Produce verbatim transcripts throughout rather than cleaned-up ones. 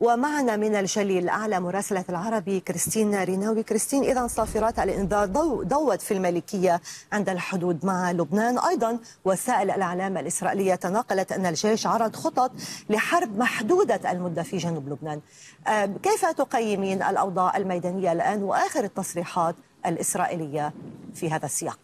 ومعنا من الجليل الأعلى مراسلة العربي كريستين ريناوي. كريستين، إذا صافرات الإنذار ضوت في المالكية عند الحدود مع لبنان. أيضا وسائل الإعلام الإسرائيلية تناقلت أن الجيش عرض خطط لحرب محدودة المدة في جنوب لبنان. كيف تقيمين الأوضاع الميدانية الآن وآخر التصريحات الإسرائيلية في هذا السياق؟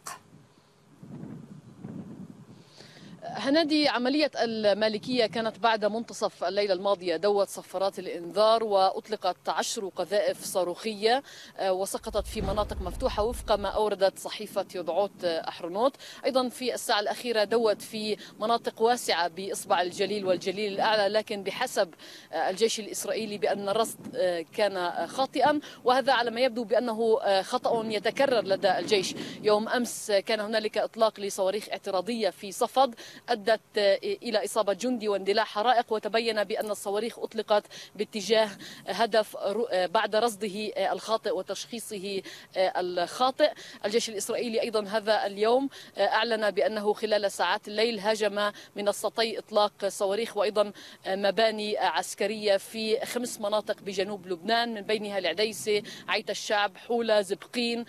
هنادي، عملية المالكية كانت بعد منتصف الليلة الماضية دوت صفارات الإنذار، وأطلقت عشر قذائف صاروخية وسقطت في مناطق مفتوحة وفق ما أوردت صحيفة يضعوت أحرنوت. أيضا في الساعة الأخيرة دوت في مناطق واسعة بإصبع الجليل والجليل الأعلى، لكن بحسب الجيش الإسرائيلي بأن الرصد كان خاطئا، وهذا على ما يبدو بأنه خطأ يتكرر لدى الجيش. يوم أمس كان هنالك إطلاق لصواريخ اعتراضية في صفد أدت إلى إصابة جندي واندلاع حرائق، وتبين بأن الصواريخ أطلقت باتجاه هدف بعد رصده الخاطئ وتشخيصه الخاطئ. الجيش الإسرائيلي أيضا هذا اليوم أعلن بأنه خلال ساعات الليل هاجم من السطي إطلاق صواريخ وأيضا مباني عسكرية في خمس مناطق بجنوب لبنان، من بينها العديسة، عيت الشعب، حولة، زبقين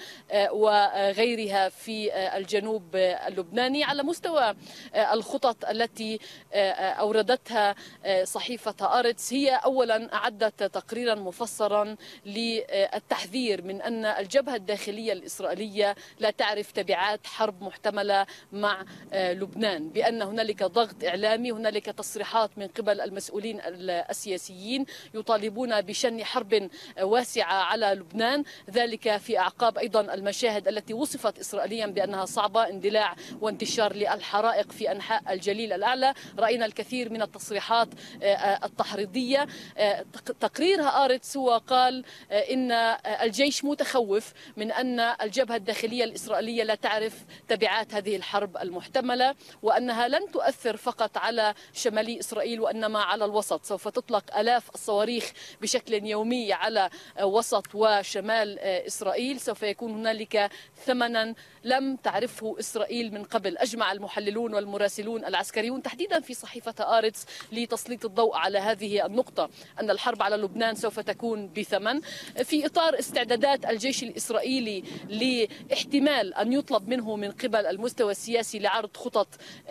وغيرها في الجنوب اللبناني. على مستوى الخطط التي أوردتها صحيفة آرتس، هي أولا أعدت تقريرا مفسرا للتحذير من أن الجبهة الداخلية الإسرائيلية لا تعرف تبعات حرب محتملة مع لبنان، بأن هنالك ضغط إعلامي، هنالك تصريحات من قبل المسؤولين السياسيين يطالبون بشن حرب واسعة على لبنان، ذلك في أعقاب أيضا المشاهد التي وصفت إسرائيليا بأنها صعبة، اندلاع وانتشار للحرائق في أنحاء الجليل الأعلى. رأينا الكثير من التصريحات التحريضية. تقريرها آرتس هو قال إن الجيش متخوف من أن الجبهة الداخلية الإسرائيلية لا تعرف تبعات هذه الحرب المحتملة، وأنها لن تؤثر فقط على شمالي إسرائيل وإنما على الوسط. سوف تطلق آلاف الصواريخ بشكل يومي على وسط وشمال إسرائيل. سوف يكون هنالك ثمنا لم تعرفه إسرائيل من قبل. أجمع المحللون والمراسلون العسكريون تحديدا في صحيفة آرتس لتسليط الضوء على هذه النقطة، أن الحرب على لبنان سوف تكون بثمن. في إطار استعدادات الجيش الإسرائيلي لاحتمال أن يطلب منه من قبل المستوى السياسي لعرض خطط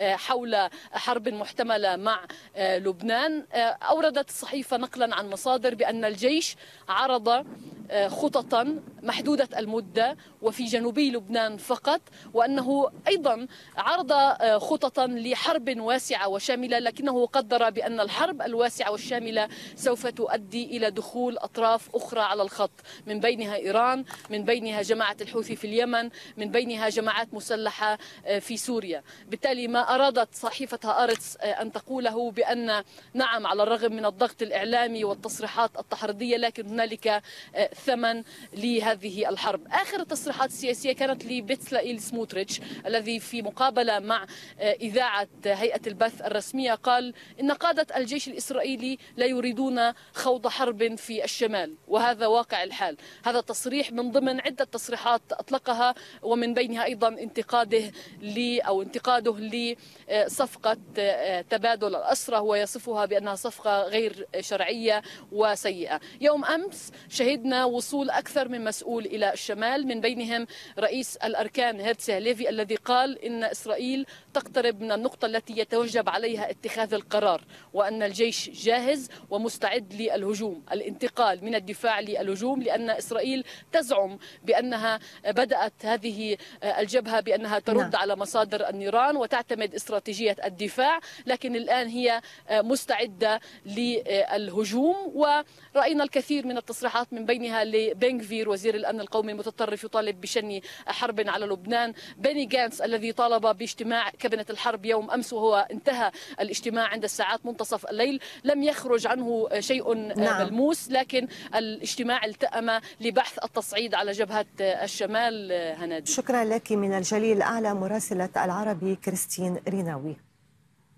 حول حرب محتملة مع لبنان، أوردت الصحيفة نقلا عن مصادر بأن الجيش عرض خططا محدودة المدة وفي جنوبي لبنان فقط، وأنه أيضا عرض خططا لحرب واسعة وشاملة، لكنه قدر بأن الحرب الواسعة والشاملة سوف تؤدي إلى دخول أطراف أخرى على الخط، من بينها إيران، من بينها جماعة الحوثي في اليمن، من بينها جماعات مسلحة في سوريا. بالتالي ما أرادت صحيفة آرتس أن تقوله بأن نعم، على الرغم من الضغط الإعلامي والتصريحات التحريضية، لكن هنالك ثمن لهذه الحرب. آخر التصريحات السياسية كانت لبيتسلائيل سموتريتش، الذي في مقابلة مع إذاعة هيئة البث الرسمية قال إن قادة الجيش الإسرائيلي لا يريدون خوض حرب في الشمال، وهذا واقع الحال. هذا تصريح من ضمن عدة تصريحات أطلقها، ومن بينها أيضا انتقاده ل أو انتقاده لصفقة تبادل الأسرى، هو يصفها بأنها صفقة غير شرعية وسيئة. يوم أمس شهدنا وصول أكثر من مسؤول إلى الشمال، من بينهم رئيس الأركان هيرتسي هليفي، الذي قال إن إسرائيل تقترب من النقطة التي يتوجب عليها اتخاذ القرار، وأن الجيش جاهز ومستعد للهجوم، الانتقال من الدفاع للهجوم، لأن إسرائيل تزعم بأنها بدأت هذه الجبهة بأنها ترد نعم. على مصادر النيران وتعتمد استراتيجية الدفاع، لكن الآن هي مستعدة للهجوم. ورأينا الكثير من التصريحات، من بينها لبنغفير وزير الأمن القومي المتطرف يطالب بشن حرب على لبنان، بني جانس الذي طالب باجتماع كابينة الحرب يوم أمس وهو انتهى الاجتماع عند الساعات منتصف الليل، لم يخرج عنه شيء نعم. ملموس، لكن الاجتماع التأم لبحث التصعيد على جبهة الشمال. هنادي، شكرا لك من الجليل الأعلى مراسلة العربي كريستين ريناوي.